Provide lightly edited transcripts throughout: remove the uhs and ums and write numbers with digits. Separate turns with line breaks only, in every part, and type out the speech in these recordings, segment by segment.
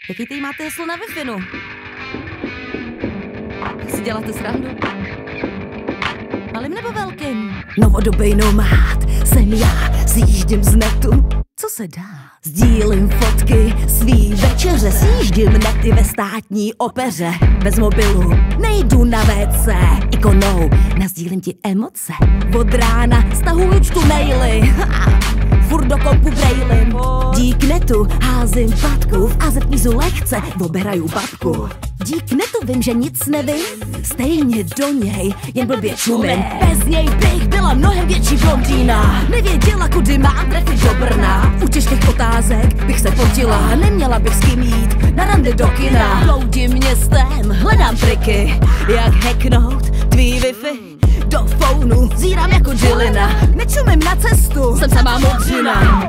Jaký ty máte heslo na Wi-Fi? Si děláte srandu? Malým nebo velkým? Novodobý nomád jsem já, sjíždím z netu, co se dá. Sdílím fotky svý večeře, sjíždím nety ve státní opeře. Bez mobilu nejdu na WC, ikonou nasdílím ti emoce. Od rána stahuju čtu maily, furt do kompu brejlim. Dík netu házím patku, v azerkvízu lehce oberaju babku. Dík netu vím, že nic nevím, stejně do něj jen blbě čumím. Bez něj bych byla mnohem větší blondýna, nevěděla, kudy mám trefit do Brna. U těžkých otázek bych se potila, neměla bych s kým jít na rande do kina. Bloudím městem, hledám triky, jak hacknout tvý Wi-Fi. Do phonu zírám jako Jillina, nečumím na cestu, jsem samá modřina.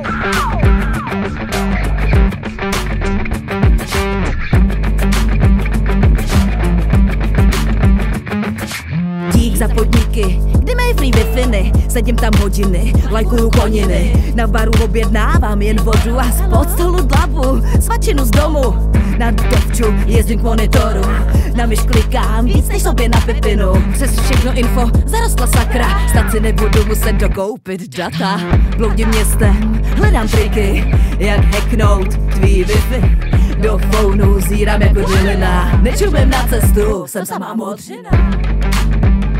Dík za podniky, kdy mají free Wi-Fi, sedím tam hodiny, lajkuju koniny. Na baru objednávám jen vodu a spod stolu dlabu, svačinu z domu. Na dovču jezdím k monitoru, na myš klikám víc než sobě na pipinu. Přes všechno info zarostla sakra, snad si nebudu muset dokoupit data. Bloudím městem, hledám triky, jak hacknout tvý Wi-Fi. Do phonu zírám jako Jillina, nečumím na cestu, jsem samá modřina.